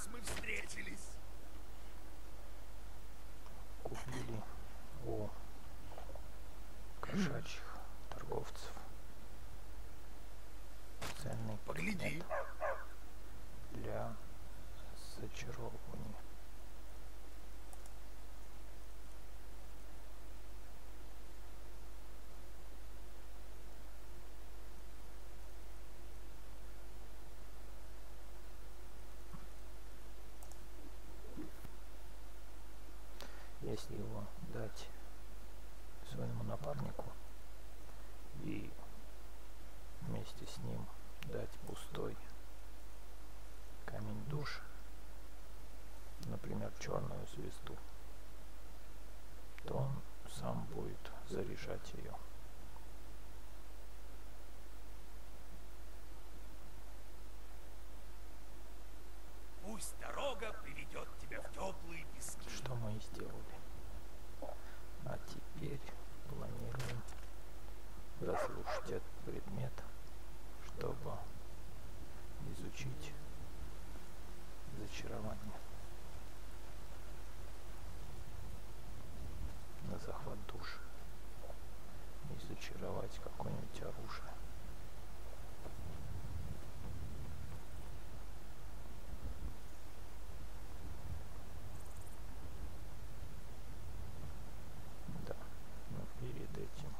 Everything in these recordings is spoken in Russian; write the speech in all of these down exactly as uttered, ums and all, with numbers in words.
раз мы встретились. Купили у кошачьих торговцев ценный Погляди. предмет для зачаровывания. Если его дать своему напарнику и вместе с ним дать пустой камень душ, например, черную звезду, то он сам будет заряжать ее. Пусть дорога приведет тебя в теплые пески. Что мы и сделали. А теперь планируем разрушить этот предмет, чтобы изучить зачарование на захват душ и зачаровать какое-нибудь оружие. Да, но перед этим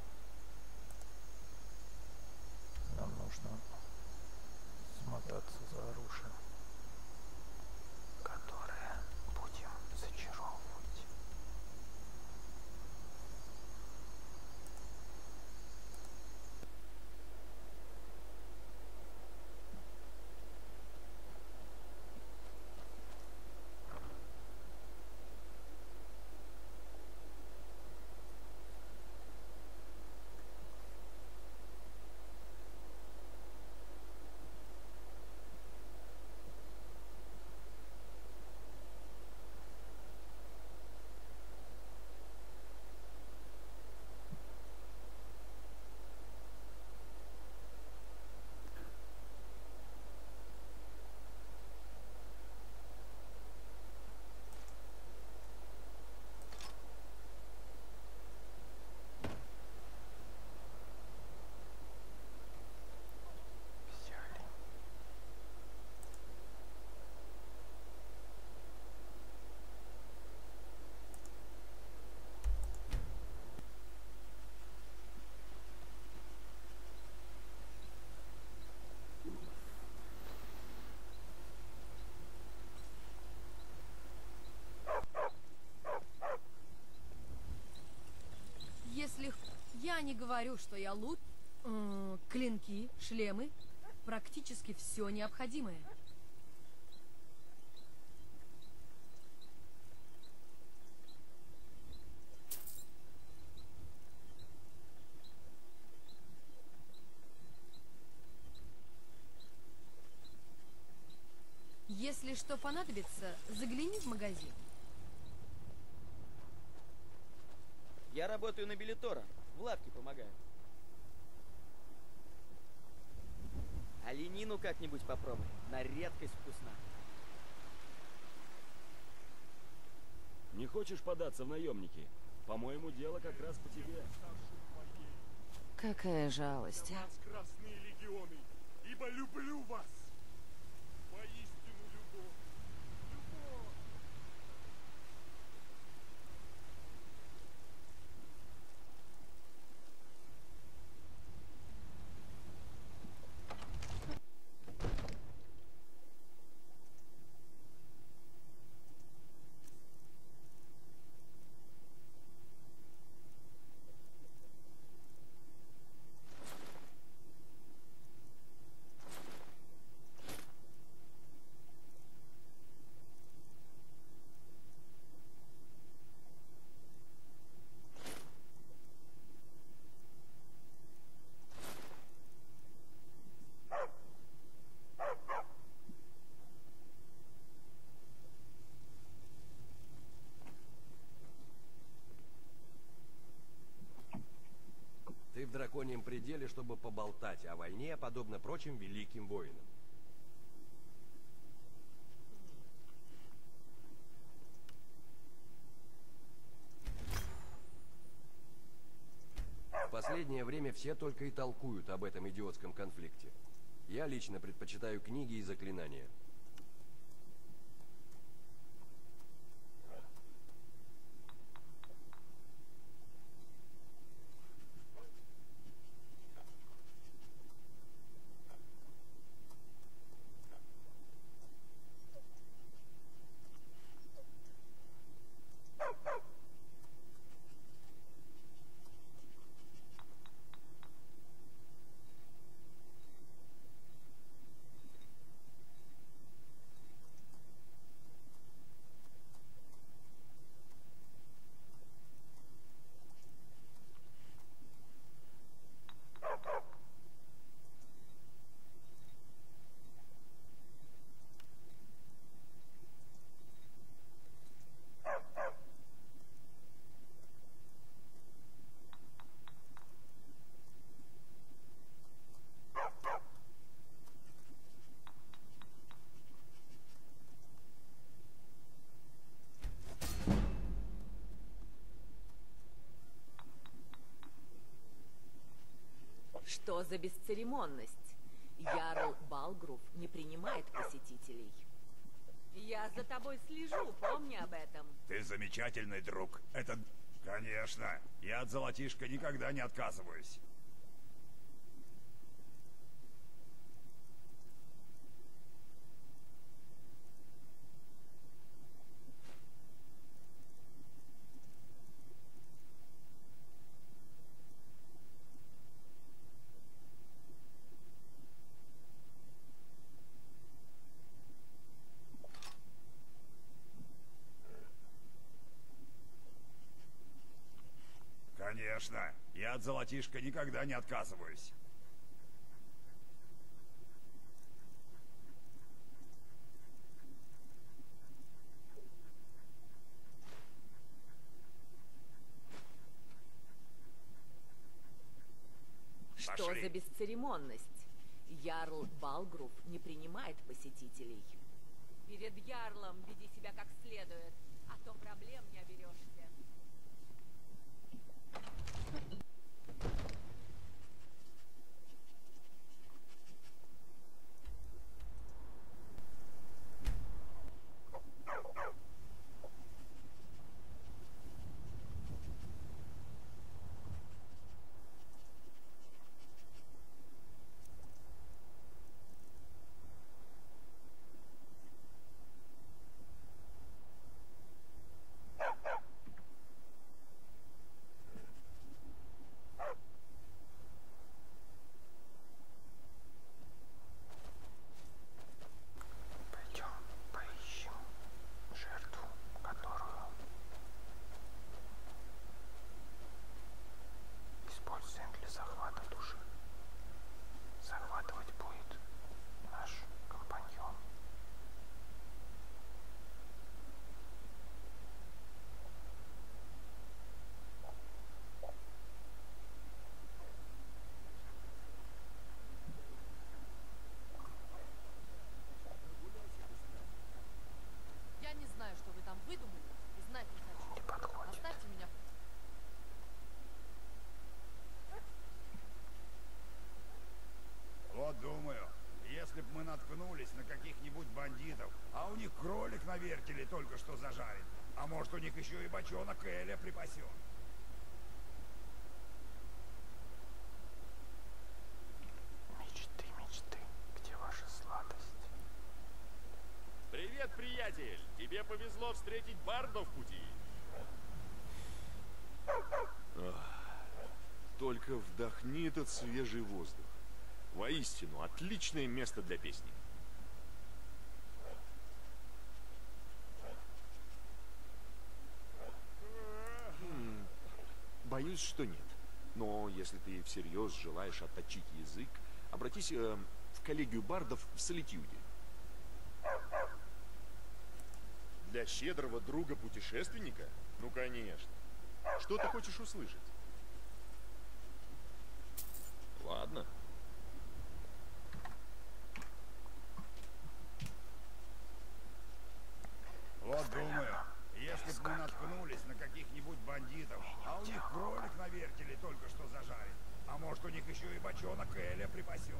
нам нужно смотаться за оружием, которое будем зачаровывать. Взяли. Если х- я не говорю, что я лут, э, клинки, шлемы, практически все необходимое. Если что понадобится, загляни в магазин. Я работаю на билетора. В лавке помогаю. Оленину как-нибудь попробуй. На редкость вкусна. Не хочешь податься в наемники? По-моему, дело как раз по тебе. Какая жалость. Я вас, красные легионы, ибо люблю вас. Поистину любовь. Любовь. Ты в драконьем пределе, чтобы поболтать о войне, подобно прочим великим воинам. последнее время все только и толкуют об этом идиотском конфликте. Я лично предпочитаю книги и заклинания. Что за бесцеремонность? Ярл Балгрув не принимает посетителей. Я за тобой слежу, помни об этом. Ты замечательный друг. Это... Конечно. Я от золотишка никогда не отказываюсь. Конечно. Я от золотишка никогда не отказываюсь. Что Пошли. за бесцеремонность? Ярл Балгрув не принимает посетителей. Перед ярлом веди себя как следует, а то проблем не оберешься. Пойдем поищем жертву, которую используем для захвата души. Захватывать будет наш компаньон. Я не знаю, что вы там выдумали, и знать не хочу. Не подходит. Оставьте меня. Вот думаю, если б мы наткнулись на каких-нибудь бандитов, а у них кролик на вертеле только что зажарен, а может у них еще и бочонок Эля припасен. Мечты, мечты, где ваша сладость? Привет, приятель! Тебе повезло встретить барда в пути. Только вдохни этот свежий воздух. Воистину, отличное место для песни. Хм, боюсь, что нет. Но если ты всерьез желаешь отточить язык, обратись э, в коллегию бардов в Солитюде. Для щедрого друга-путешественника? Ну, конечно. Что ты хочешь услышать? Ладно. Вот думаю, если бы мы наткнулись на каких-нибудь бандитов, а у них кролик на вертеле только что зажарен, Кэля припасен.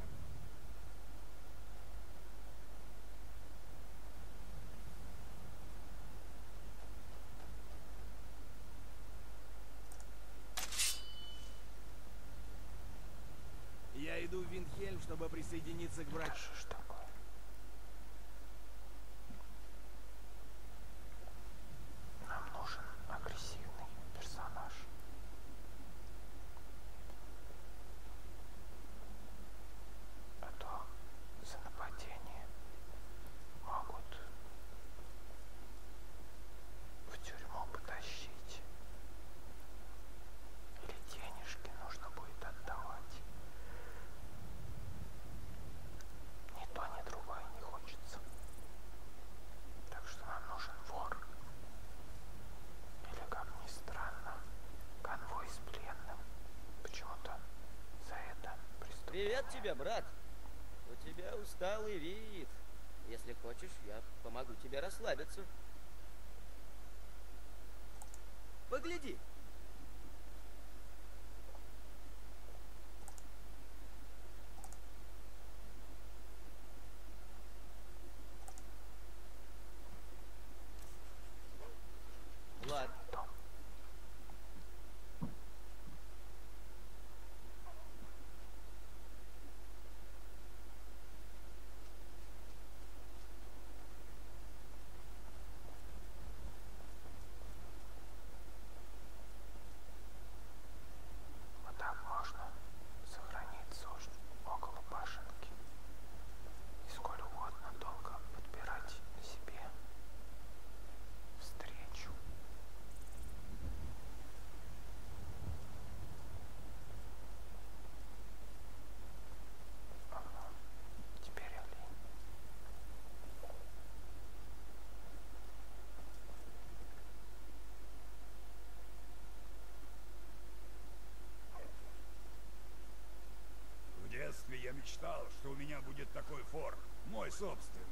Я иду в Виндхельм, чтобы присоединиться к Да братьям. что ж такое? Нам нужен агрессивный персонаж. А то за нападение могут в тюрьму потащить. Или денежки нужно будет отдавать. Ни то, ни другое не хочется. Так что нам нужен вор. Или, как ни странно, конвой с пленным. Почему-то за это преступление. Привет тебе, брат. У тебя усталый вид. Если хочешь, я помогу тебе расслабиться. Погляди. Ладно. Вот так можно сохраниться уж около башенки. И сколь угодно долго подбирать себе встречу. Ага, теперь олень. В детстве я мечтал, что у меня будет такой форт, мой собственный.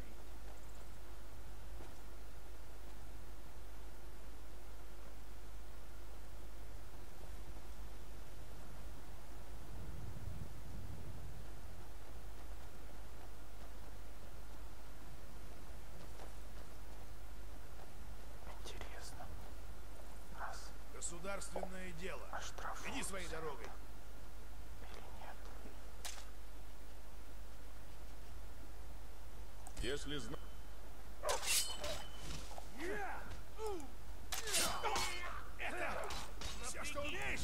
Интересно. Нас Государственное дело. оштрафуют Иди своей за дорогой. это или нет? Если зна... Это все, что умеешь?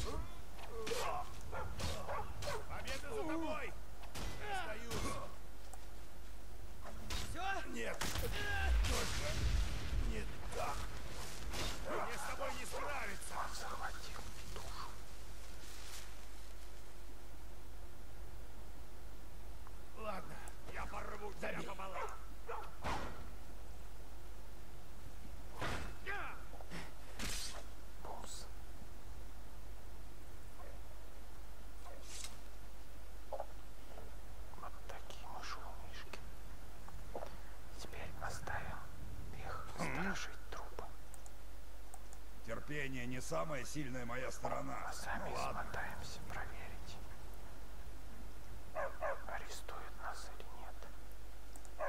Победа за тобой! Сдаюсь. Все? Нет, только не так. Мне с тобой не справиться. Он захватил душу. Ладно, я порву тебя пополам. Бумс. Вот такие мы шумишки. Теперь оставим их сторожить трупы. Терпение не самая сильная моя сторона. А сами Ну ладно. смотаемся проверить, арестуют нас или нет.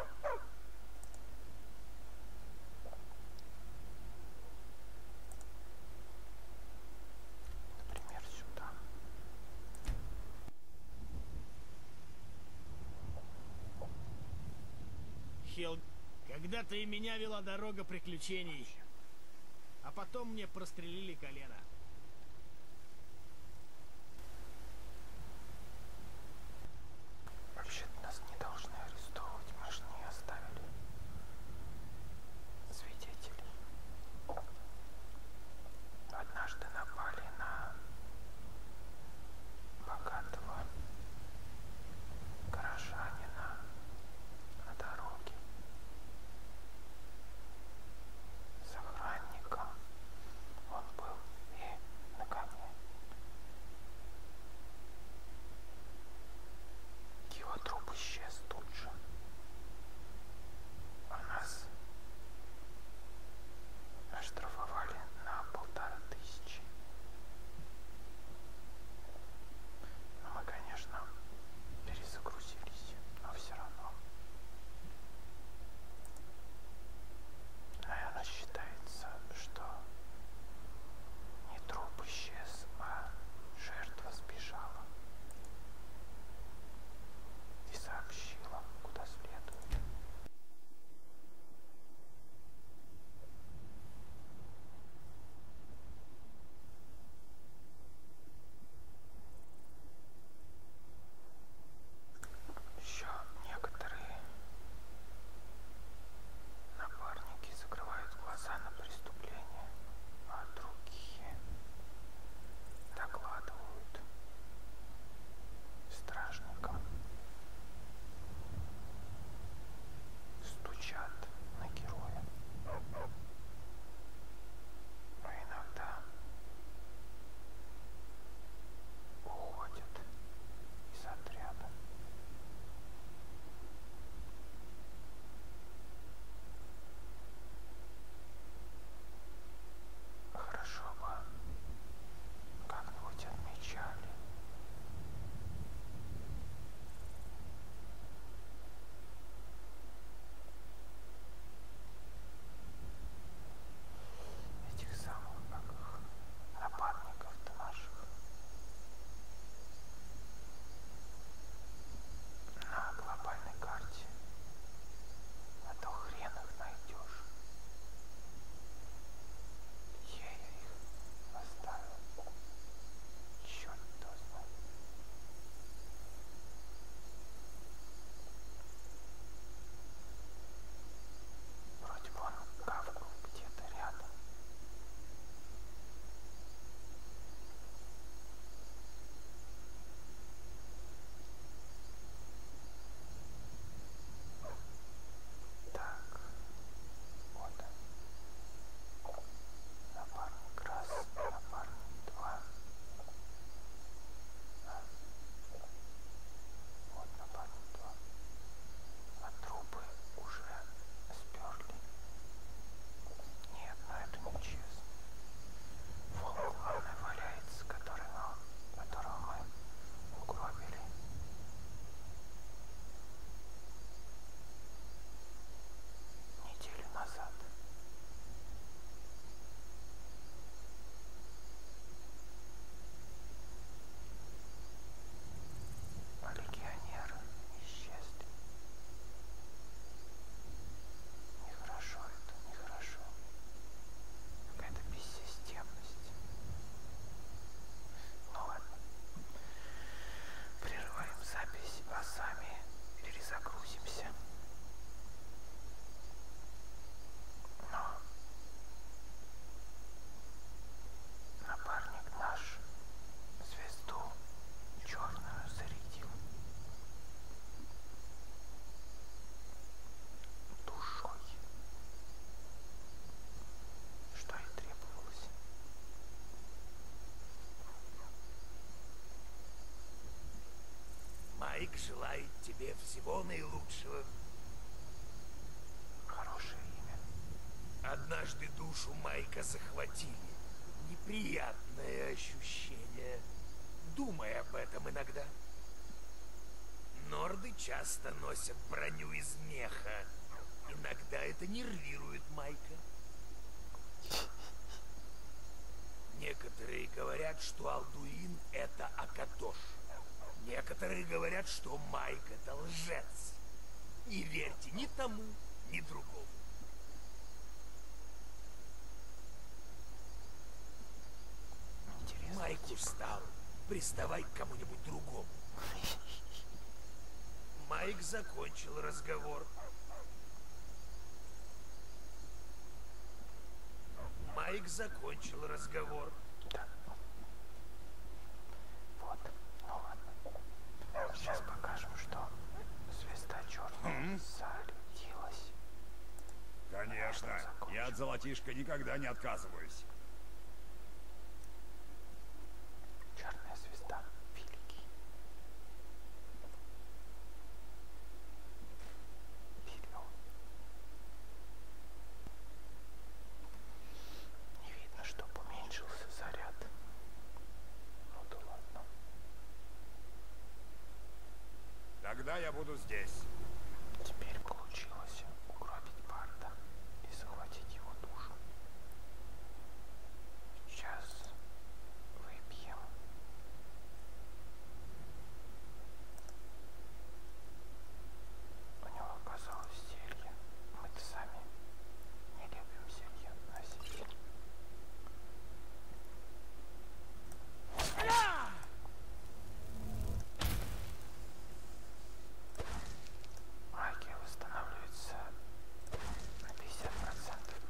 Например, сюда. Хел... Когда-то и меня вела дорога приключений. А потом мне прострелили колено. Вообще-то нас не должны арестовывать, мы же не оставили свидетелей. Однажды напали на богатого горожанина на дороге с охранником. Он был и сами перезагрузимся. Но напарник наш звезду черную зарядил душой, что и требовалось. Майк желает тебе всего наилучшего. Хорошее имя. Однажды душу Майка захватили. Неприятное ощущение. Думай об этом иногда. Норды часто носят броню из меха. Иногда это нервирует Майка. Некоторые говорят, что Алдуин — это Акатош. Некоторые говорят, что Майк — это лжец. Не верьте ни тому, ни другому. Интересно. Майк устал. Приставай к кому-нибудь другому. Майк закончил разговор. Майк закончил разговор. Да. Вот, ну ладно. Сейчас покажем, что звезда черная зарядилась. Конечно. Я от золотишка никогда не отказываюсь. Черная звезда. Великий. Берем. Не видно, чтоб уменьшился заряд. Ну да ладно. Тогда я буду здесь. Теперь получилось угробить Барда и захватить его душу. Сейчас выпьем. У него оказалось зелье. Мы-то сами не любим зелье носить. Магия восстанавливается на пятьдесят процентов.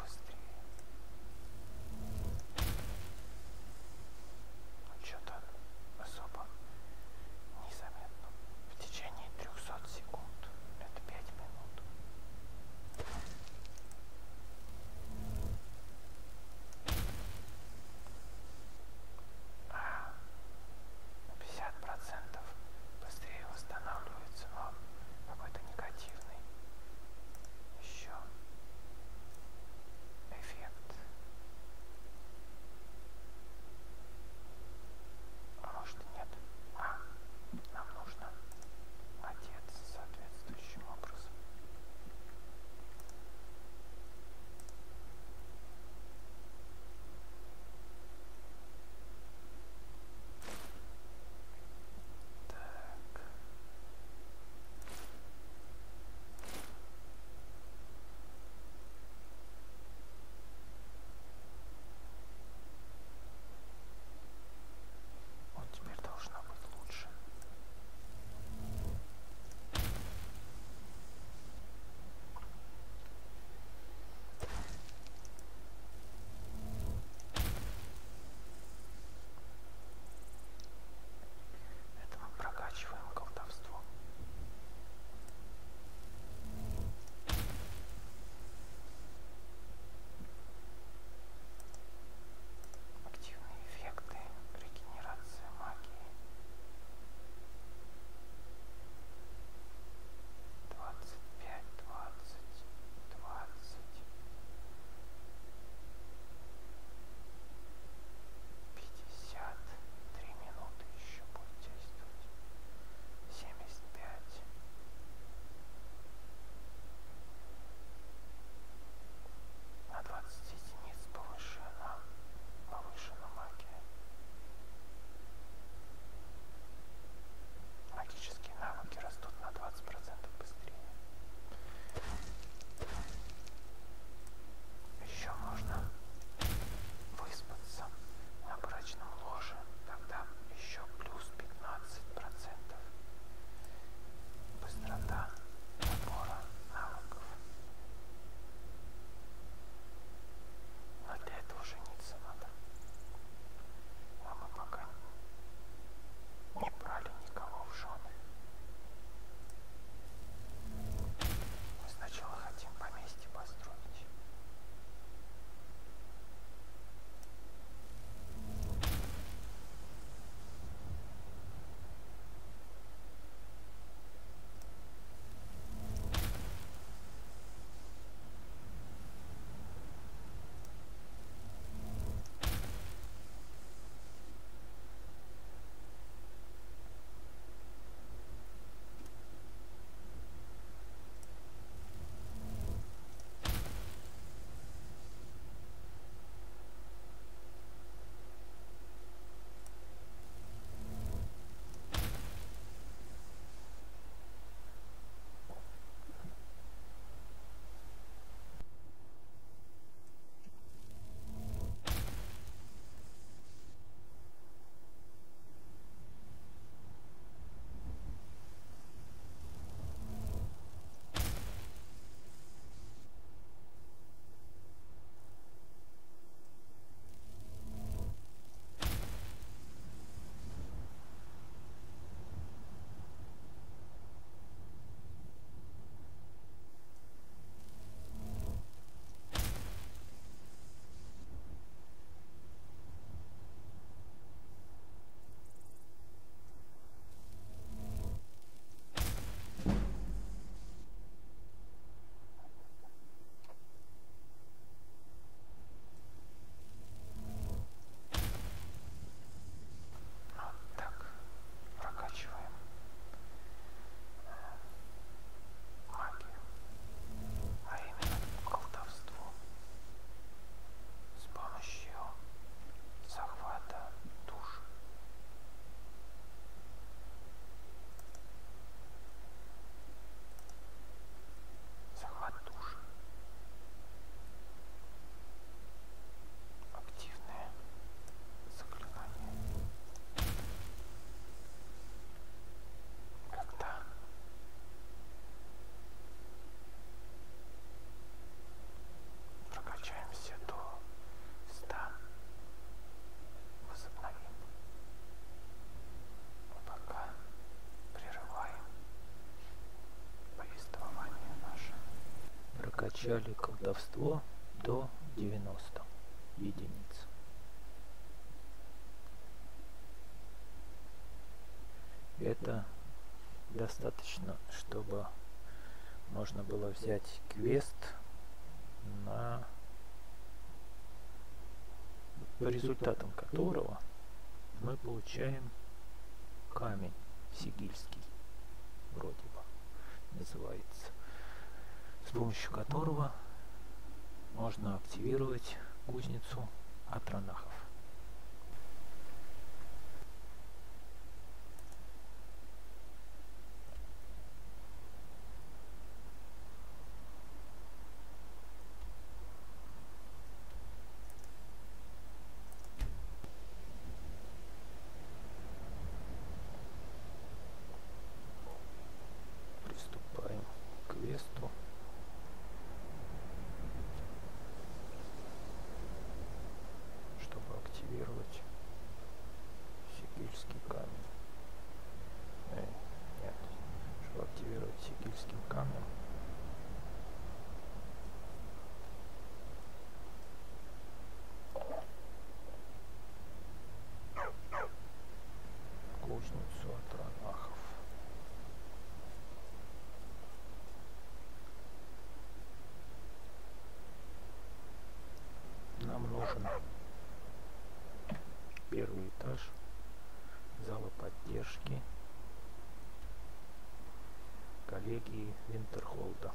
прокачали колдовство до девяноста единиц. Это достаточно, чтобы можно было взять квест, на по результатам которого мы получаем камень сигильский, вроде бы называется, с помощью которого можно активировать кузницу Атронахов. Приступаем к квесту. Чтобы активировать сигильский камень. Эй, нет. Чтобы активировать сигильским камнем, кузницу Атронахов. Нам нужен первый этаж зала поддержки коллегии Винтерхолда.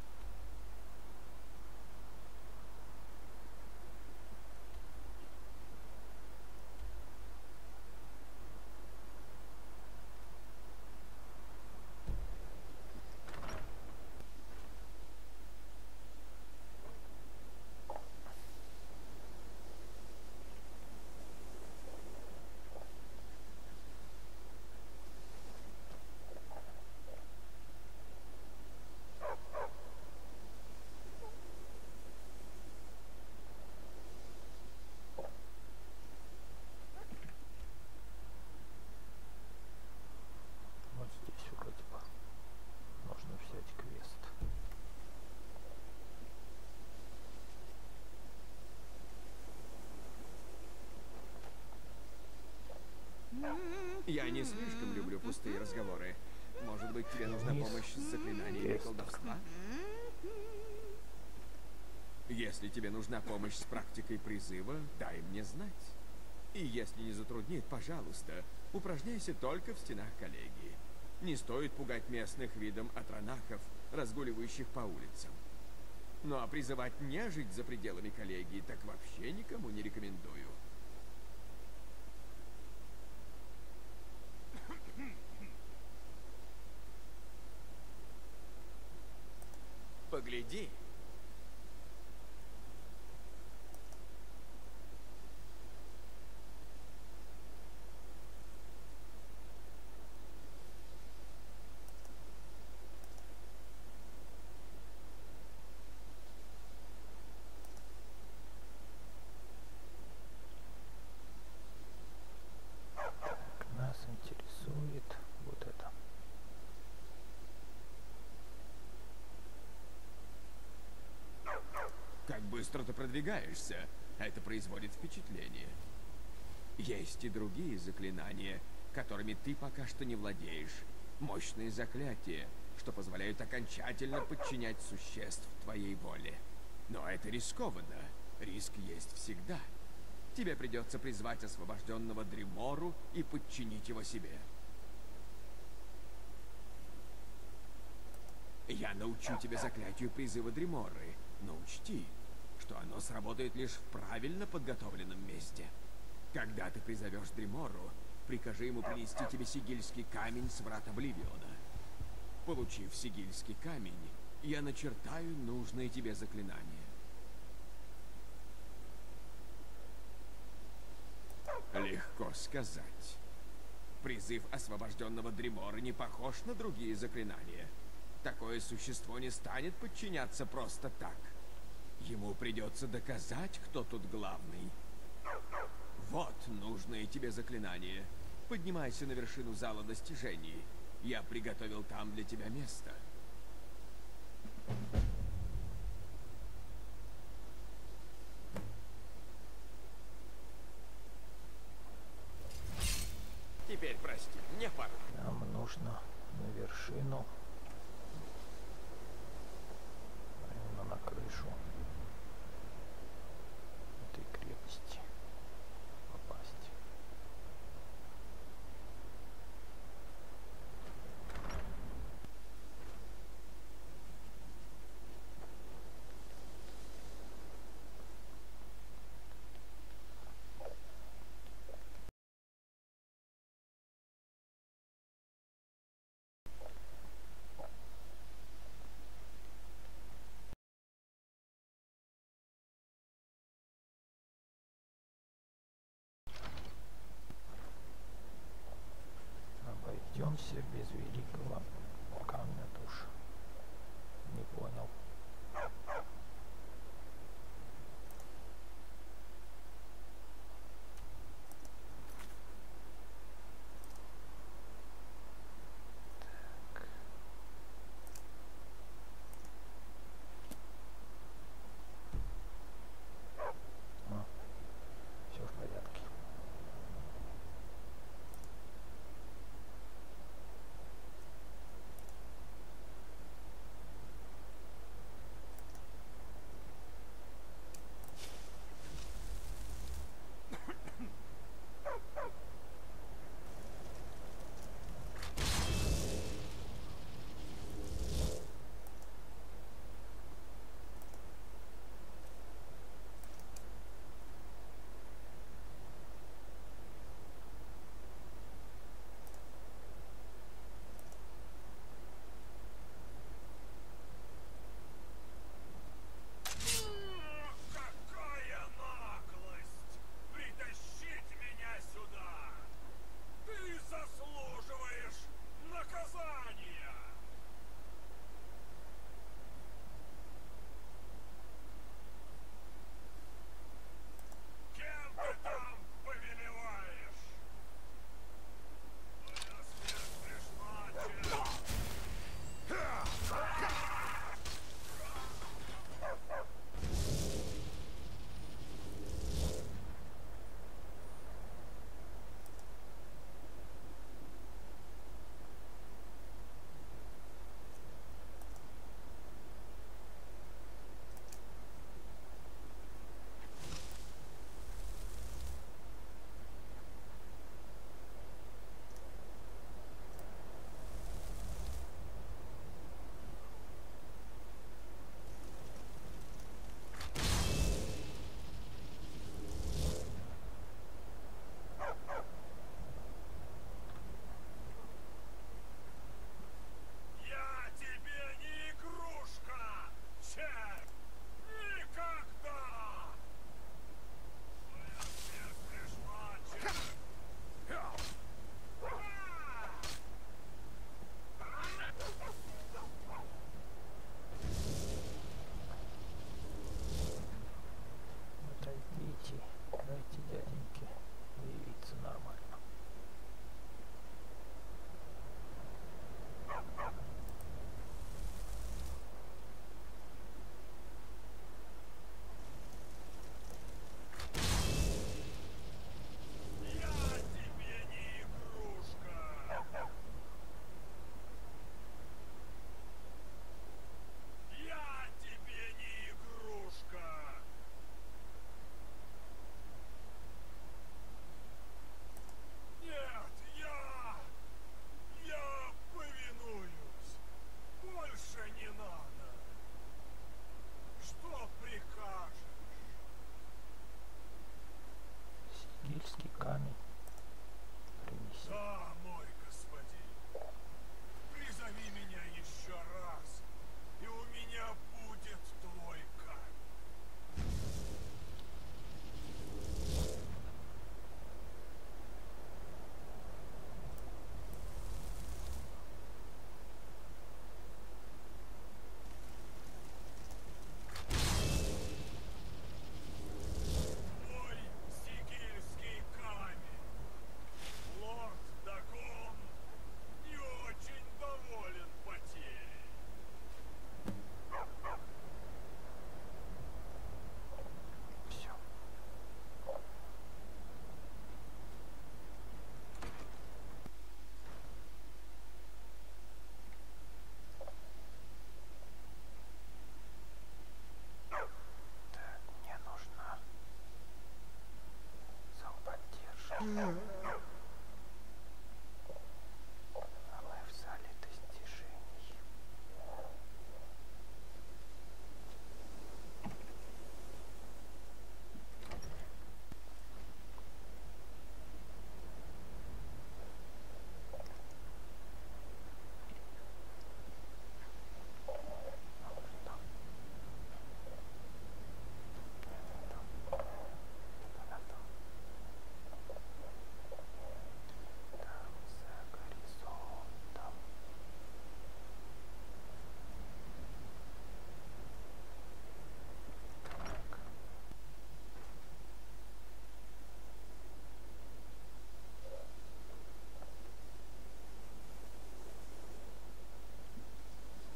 Вот здесь вроде бы можно взять квест. Я не слишком люблю пустые разговоры. Может быть, тебе нужна Вниз. помощь с заклинаниями Квест. колдовства? Если тебе нужна помощь с практикой призыва, дай мне знать. И если не затруднит, пожалуйста, упражняйся только в стенах коллегии. Не стоит пугать местных видом атронахов, разгуливающих по улицам. Ну а призывать нежить за пределами коллегии так вообще никому не рекомендую. Погляди. Нас интересует вот это. Как быстро ты продвигаешься, это производит впечатление. Есть и другие заклинания, которыми ты пока что не владеешь. Мощные заклятия, что позволяют окончательно подчинять существ твоей воле. Но это рискованно. Риск есть всегда. Тебе придется призвать освобожденного Дримору и подчинить его себе. Я научу тебя заклятию призыва Дриморы, но учти, что оно сработает лишь в правильно подготовленном месте. Когда ты призовешь Дримору, прикажи ему принести тебе сигильский камень с врат Обливиона. Получив сигильский камень, я начертаю нужные тебе заклинания. Легко сказать. Призыв освобожденного Дримора не похож на другие заклинания. Такое существо не станет подчиняться просто так. Ему придется доказать, кто тут главный. Вот нужное тебе заклинание. Поднимайся на вершину зала достижений. Я приготовил там для тебя место. Все без великого камня душ. Не понял. Все в порядке.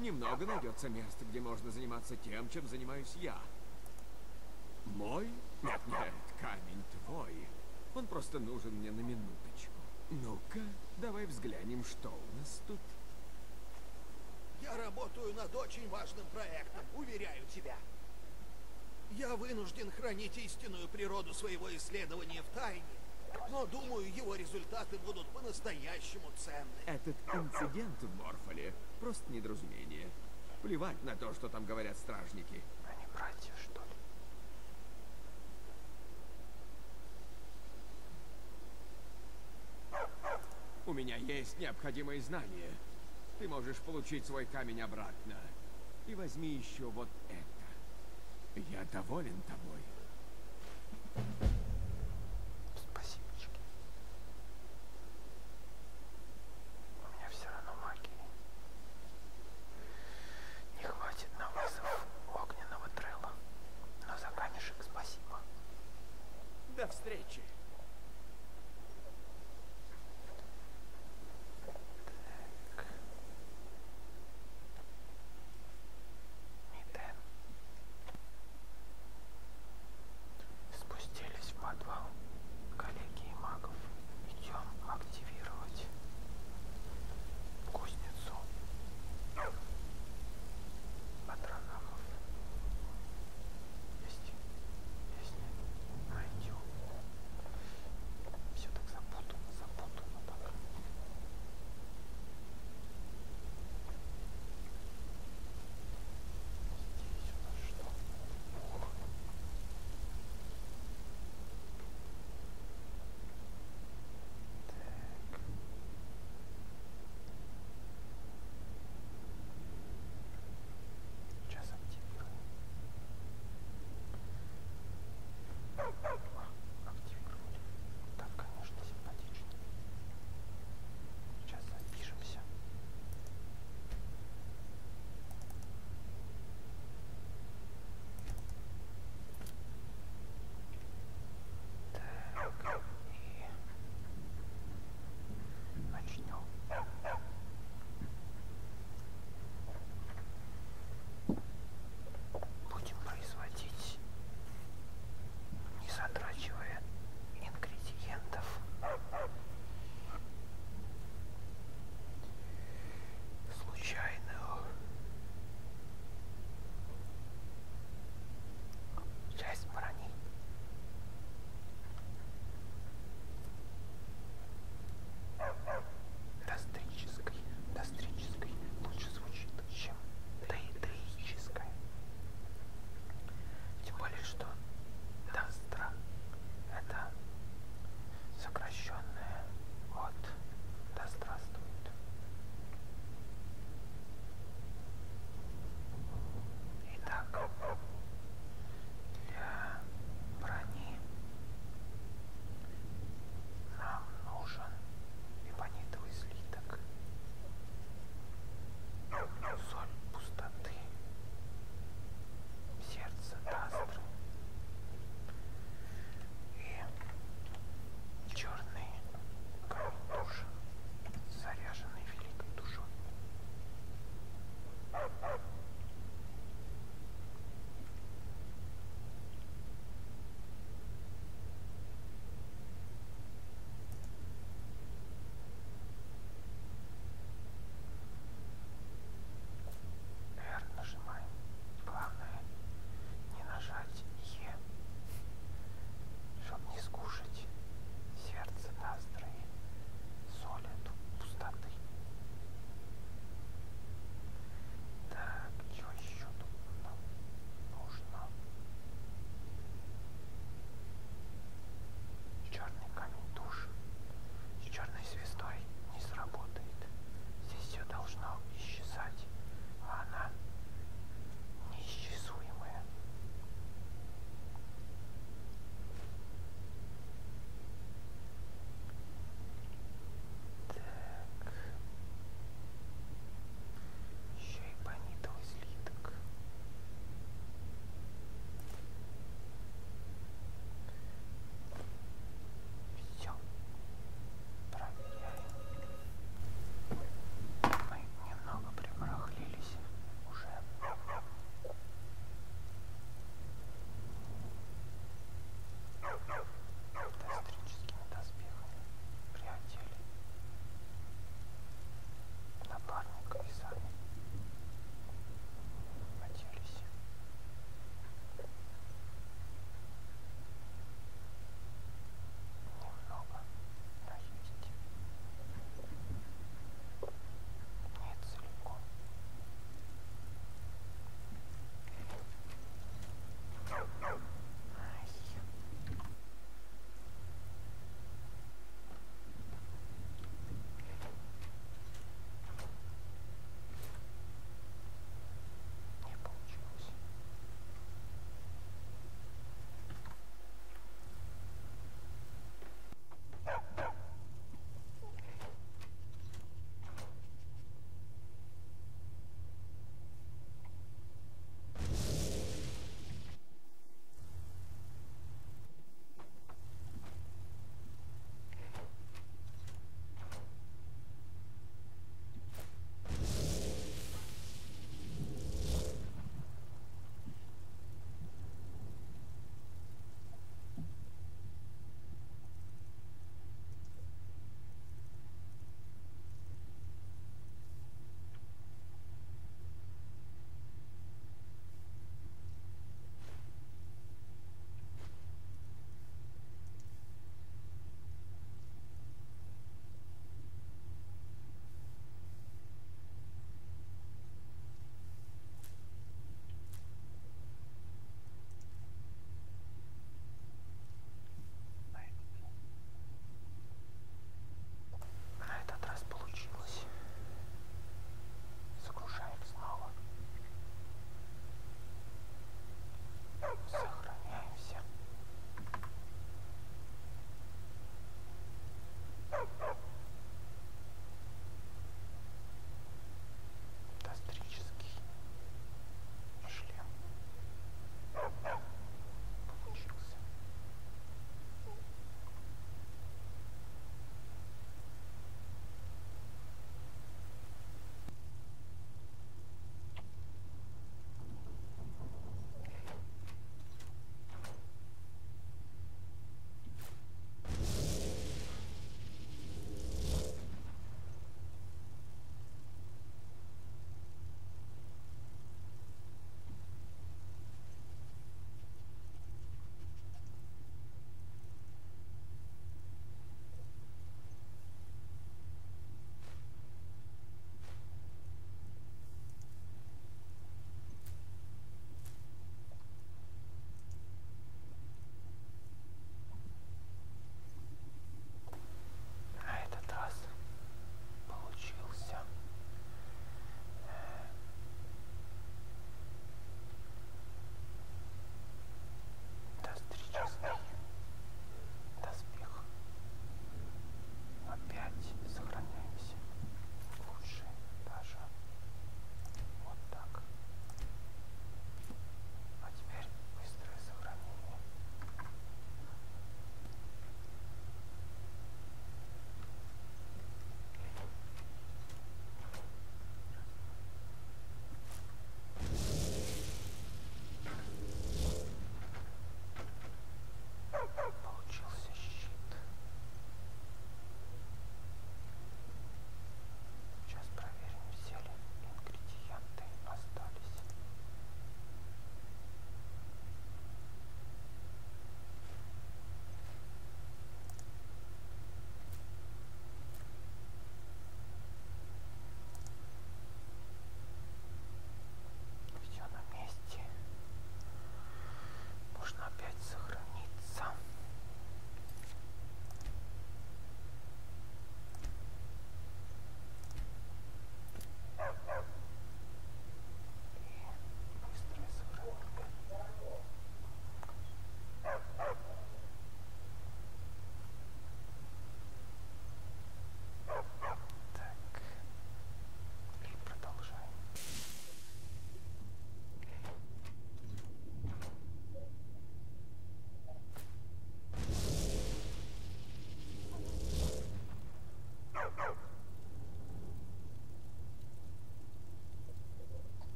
Немного найдется места, где можно заниматься тем, чем занимаюсь я. Мой? Нет, нет, камень твой. Он просто нужен мне на минуточку. Ну-ка, давай взглянем, что у нас тут. Я работаю над очень важным проектом, уверяю тебя. Я вынужден хранить истинную природу своего исследования в тайне, но думаю, его результаты будут по-настоящему ценны. Этот инцидент в Морфоле просто недоразумение. Плевать на то, что там говорят стражники. Они братья, что ли? У меня есть необходимые знания. Ты можешь получить свой камень обратно. И возьми еще вот это. Я доволен тобой. Спасибочки. У меня все равно магии не хватит на вызов огненного трела. Но за камешек спасибо. До встречи. Спустились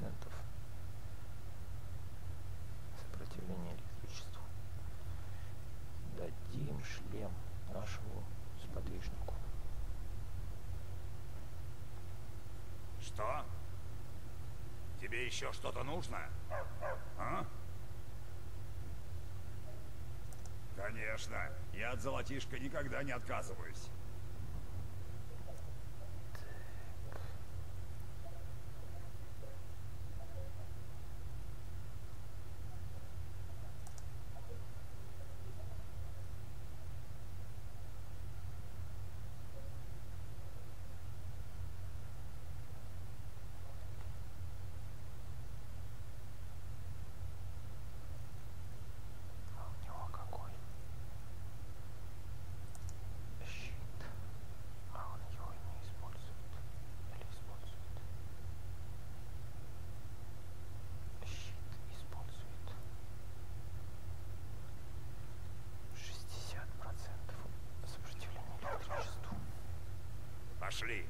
процентов сопротивления электричеству. Дадим шлем нашему сподвижнику. Что? Тебе еще что-то нужно? А? Конечно, я от золотишка никогда не отказываюсь. А у него какой? Щит. А он его не использует. Или использует? Щит использует. шестьдесят процентов сопротивления электричеству. Пошли.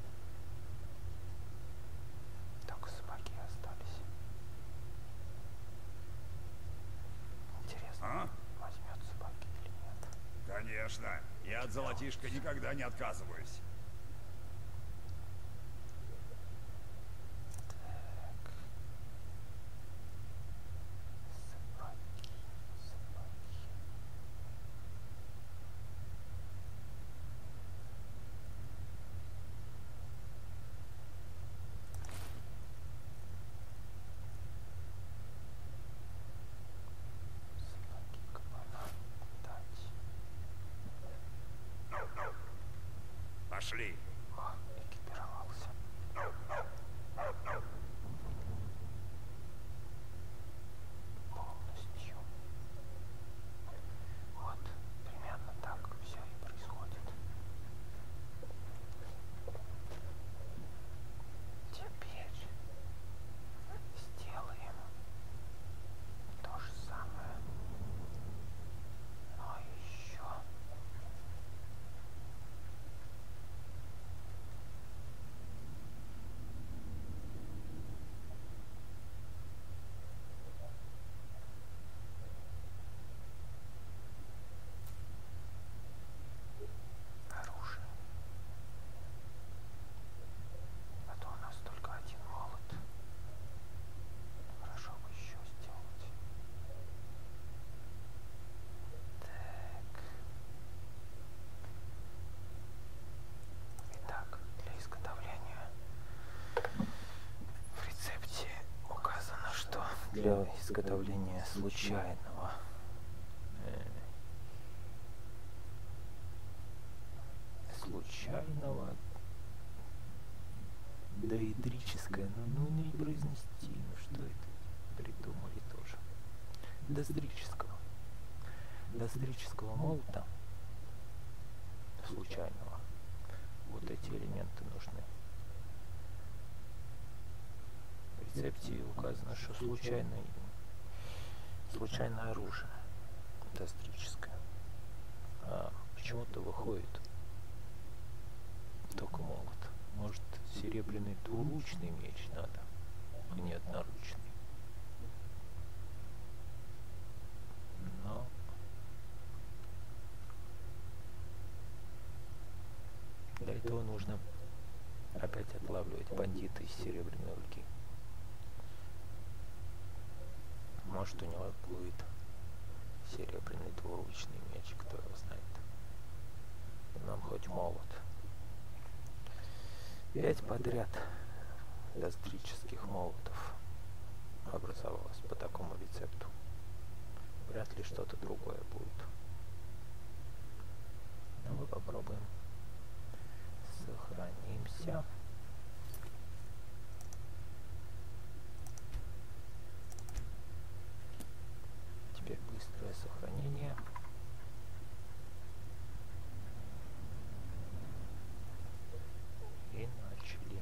Только собаки остались. Интересно, А? возьмет собаки или нет? Конечно, я от золотишка никогда не отказываюсь. Так. Собаки, собаки. Собаки кабана дать. Пошли. О, экипировался. Полностью. Вот, примерно так все и происходит. Теперь сделаем то же самое. Но еще оружие. А то у нас только один молот. Хорошо бы еще сделать. Так. Итак, для изготовления в рецепте указано, что для изготовления случайного э, случайного доидрическое, ну, ну не произнести, ну что это придумали тоже. Дострического. Дострического молота случайного. Вот эти элементы нужны. В рецепте указано, что случайное, случайное оружие дострическое. А почему-то выходит только молот. Может, серебряный двуручный меч надо, а не одноручный. Но для этого нужно опять отлавливать бандита из серебряной руки. Может, у него будет серебряный двуручный меч, кто его знает. Нам хоть молот. Пять подряд дострических молотов образовалось по такому рецепту. Вряд ли что-то другое будет. Но мы попробуем. Сохранимся. Теперь быстрое сохранение. И начали.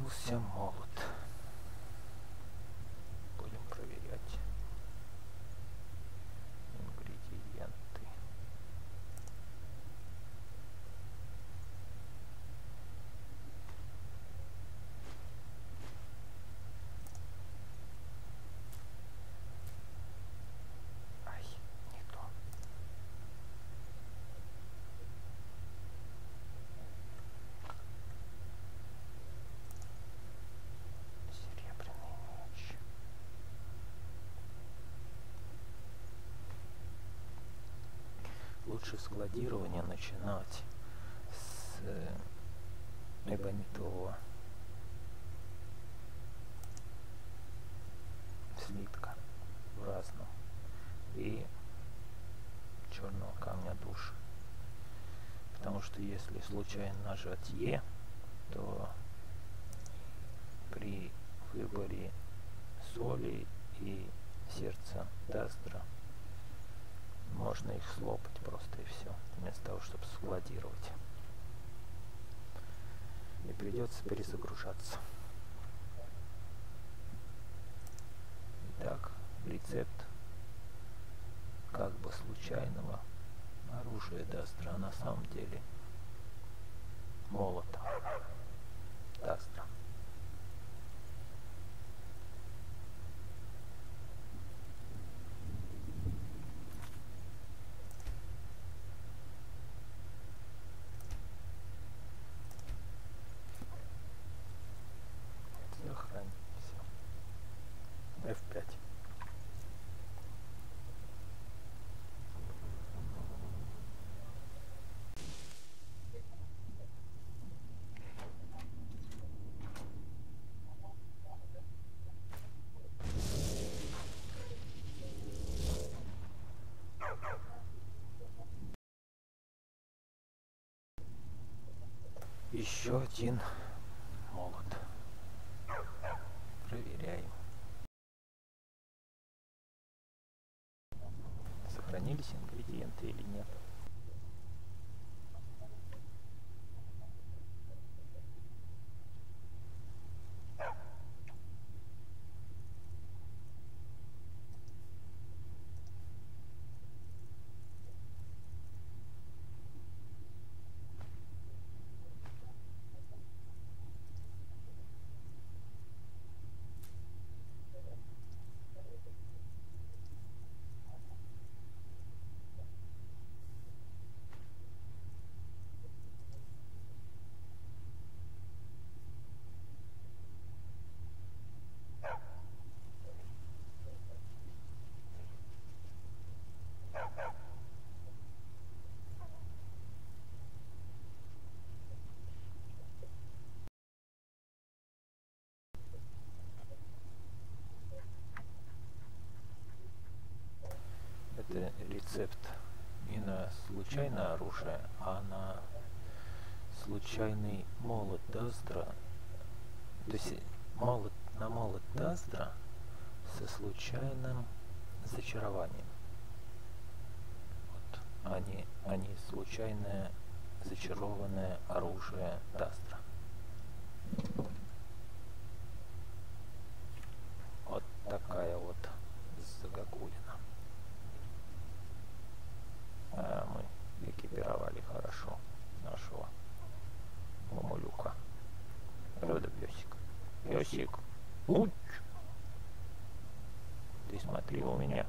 Появился молот. Будем проверять ингредиенты. Ай, не то. Серебряный меч. Лучше складирование начинать с э, эбонитового слитка в разном и черного камня душ. Потому что если случайно нажать Е, то при выборе соли и сердца Дастра можно их слопать просто и все, вместо того, чтобы складировать. И придется перезагружаться. Итак, рецепт как бы случайного оружия Дастра, а на самом деле молота Дастра. Сохранимся. эф пять. Еще один молот. Проверяем. Сохранились ингредиенты или нет. Это рецепт не на случайное оружие, а на случайный молот Дастра. То есть молот на молот Дастра со случайным зачарованием. Вот, а не, а не случайное зачарованное оружие Дастра. Вот такая вот загогулина. А мы экипировали хорошо нашего мамулюка. Правда, песик? Песик. Уч! Ты смотри у меня.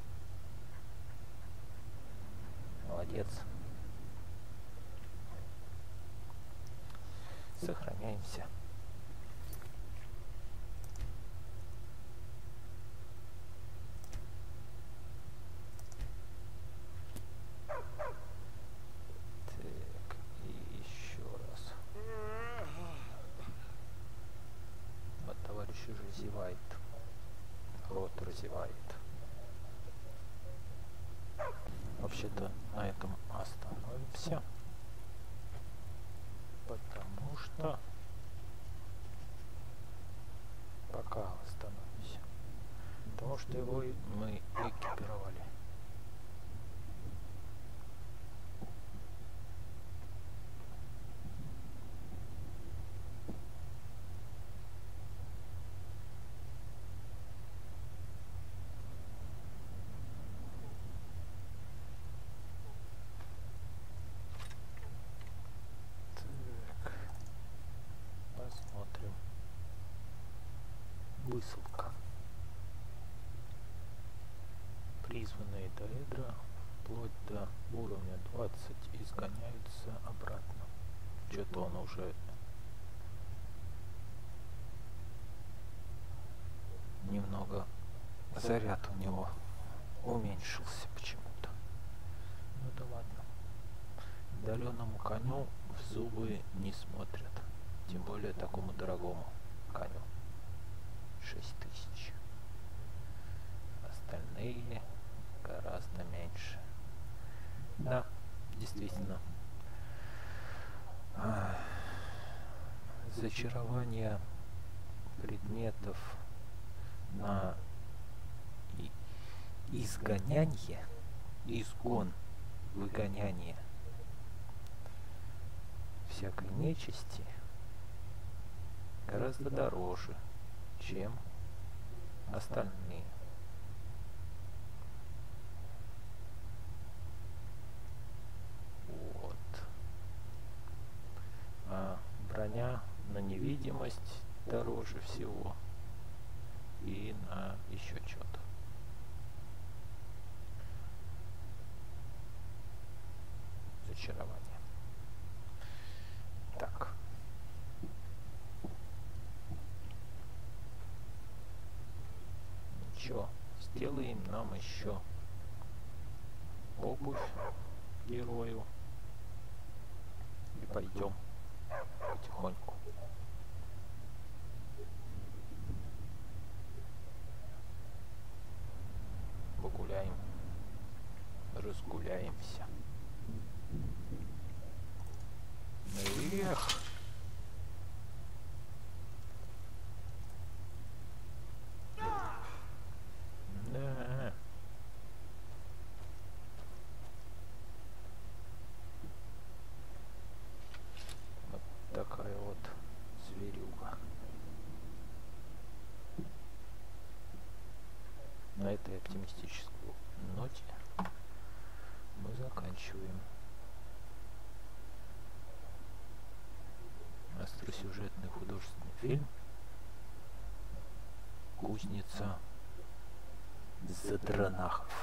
Молодец. Сохраняемся. Уже зевает, рот разевает. Вообще-то на этом остановимся, потому что пока остановимся, потому что его мы экипировали. Высылка. Призванные до Эдра вплоть до уровня двадцать изгоняются обратно. Что-то он уже немного заряд у него уменьшился почему-то. Ну да ладно. Дареному коню в зубы не смотрят. Тем более такому дорогому коню. шесть тысяч. Остальные гораздо меньше. Да, действительно. А, зачарование предметов на и, изгоняние, изгон, выгоняние всякой нечисти гораздо дороже, чем остальные. Вот. А броня на невидимость дороже всего. И на еще что-то. Зачарование. Так. Ничего. Сделаем нам еще обувь герою. И пойдем потихоньку. Погуляем, разгуляемся. Эх! Да. Вот такая вот зверюга. На этой оптимистической ноте мы заканчиваем остросюжетный художественный фильм «Кузница Задранахов».